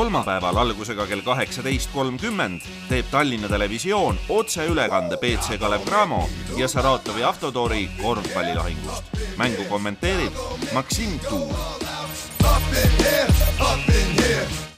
kolmapäeval algusega kell 18.30 teeb Tallinna Televisioon otseülekande PC Kalev Cramo ja Saratovi Avtodori korvpallilahingust. Mängu kommenteerib Maksim Tuur.